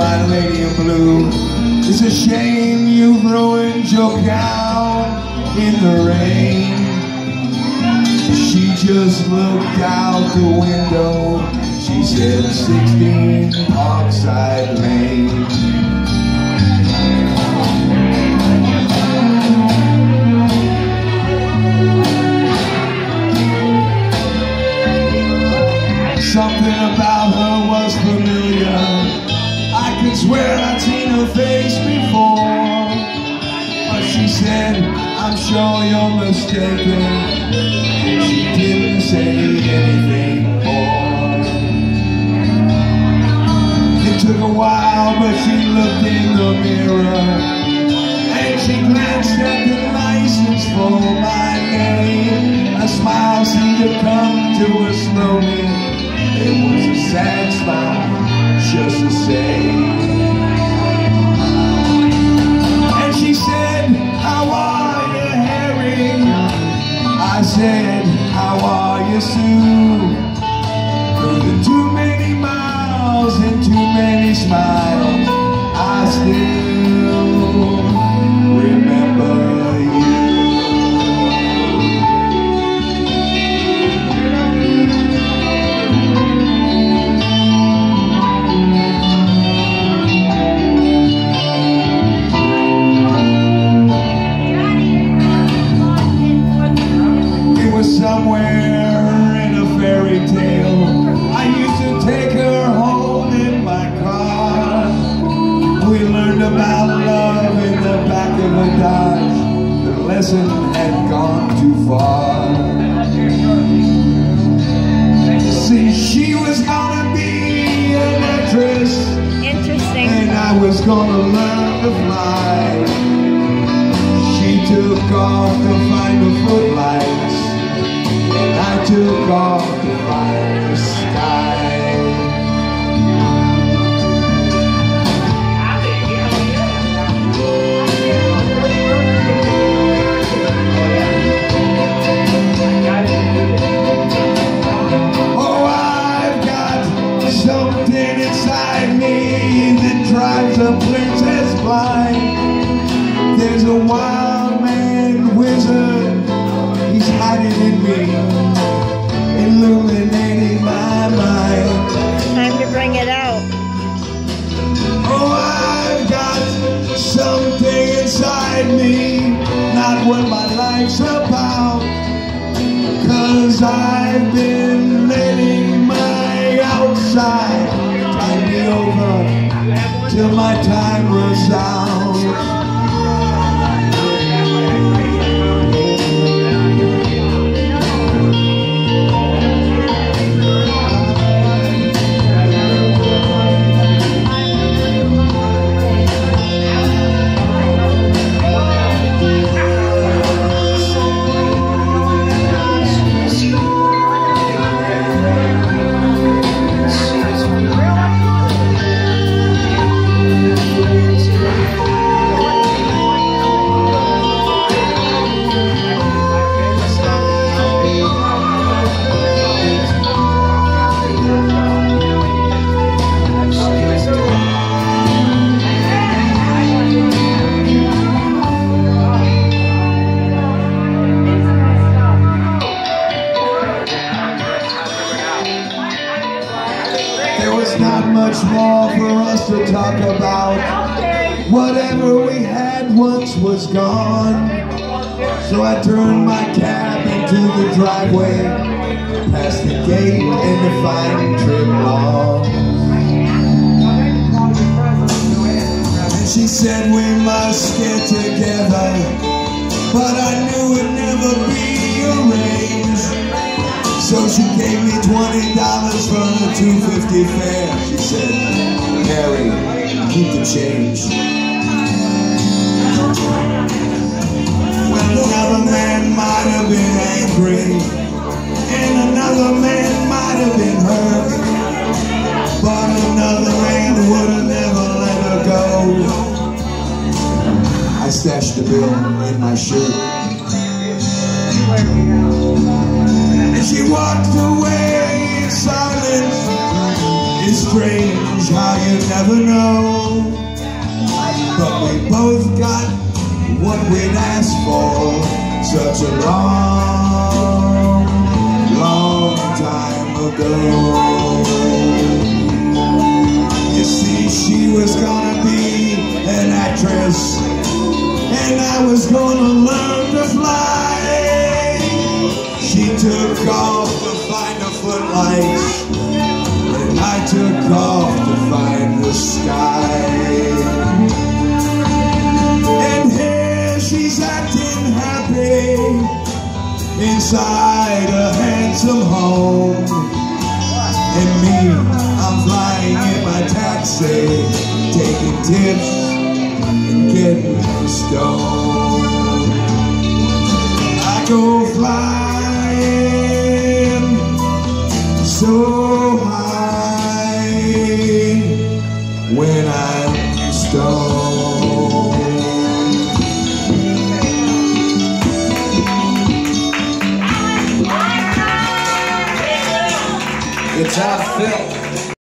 my lady in blue. It's a shame you've ruined your gown in the rain. She just looked out the window. She said 16 Parkside Lane. Something about her was familiar. I could swear I'd seen her face before. But she said, I'm sure you're mistaken. And she didn't say anything more. It took a while, but she looked in the mirror. And she glanced at the license for my name. A smile seemed to come to her slowly. It was a sad smile, just the same. And she said, how are you, Harry? I said, how are you, Sue? Through the too many miles and too many smiles, I still remember you. Somewhere in a fairy tale, I used to take her home in my car. We learned about love in the back of a Dodge. The lesson had gone too far. See, she was gonna be an actress. Interesting. And I was gonna learn to fly. She took off to find the footlights. I took off to find the sky. Oh, I've got something inside me that drives a princess blind. There's a wild man wizard, he's hiding in me, illuminating my mind. Time to bring it out. Oh, I've got something inside me, not what my life's about. 'Cause I've been letting my outside tide me over till my time runs out. Not much more for us to talk about. Whatever we had once was gone. So I turned my cab into the driveway, past the gate and the fine trim lawn. And she said we must get together, but I knew it'd never be arranged. So she gave me $20 for the $2.50 fare. She said, Harry, keep the change. Well, another man might have been angry, and another man might have been hurt, but another man would have never let her go. I stashed the bill in my shirt. And she walked away in silence. It's strange Child, you never know, but we both got what we'd asked for such a long, long time ago. You see, she was gonna be an actress, and I was gonna learn to fly. She took off to find the footlights, and I took off to find the sky. And here she's acting happy inside a handsome home, and me, I'm flying in my taxi, taking tips and getting stoned. I go flying so high when I'm stoned. It's how I felt.